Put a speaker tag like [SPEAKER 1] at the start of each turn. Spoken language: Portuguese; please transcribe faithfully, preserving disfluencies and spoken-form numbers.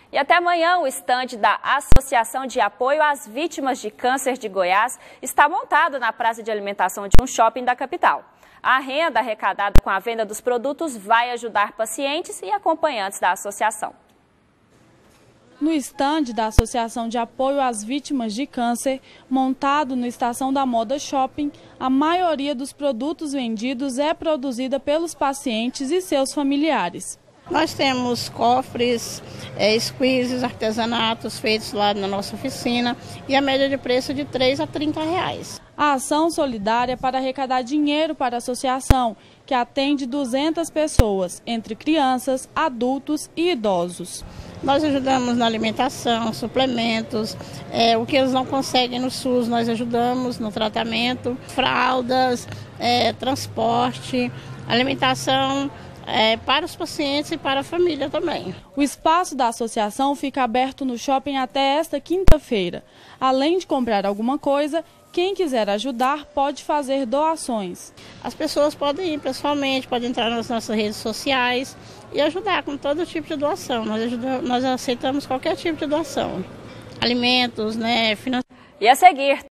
[SPEAKER 1] E até amanhã o estande da Associação de Apoio às Vítimas de Câncer de Goiás está montado na praça de alimentação de um shopping da capital. A renda arrecadada com a venda dos produtos vai ajudar pacientes e acompanhantes da associação.
[SPEAKER 2] No estande da Associação de Apoio às Vítimas de Câncer, montado no Estação da Moda Shopping, a maioria dos produtos vendidos é produzida pelos pacientes e seus familiares.
[SPEAKER 3] Nós temos cofres, é, squeezes, artesanatos feitos lá na nossa oficina e a média de preço de três a trinta reais.
[SPEAKER 2] A ação solidária é para arrecadar dinheiro para a associação, que atende duzentas pessoas, entre crianças, adultos e idosos.
[SPEAKER 3] Nós ajudamos na alimentação, suplementos, é, o que eles não conseguem no SUS, nós ajudamos no tratamento, fraldas, é, transporte, alimentação é, para os pacientes e para a família também.
[SPEAKER 2] O espaço da associação fica aberto no shopping até esta quinta-feira. Além de comprar alguma coisa, quem quiser ajudar pode fazer doações.
[SPEAKER 3] As pessoas podem ir pessoalmente, podem entrar nas nossas redes sociais e ajudar com todo tipo de doação. Nós, ajudamos, nós aceitamos qualquer tipo de doação. Alimentos, né, financiamento.
[SPEAKER 1] E a seguir,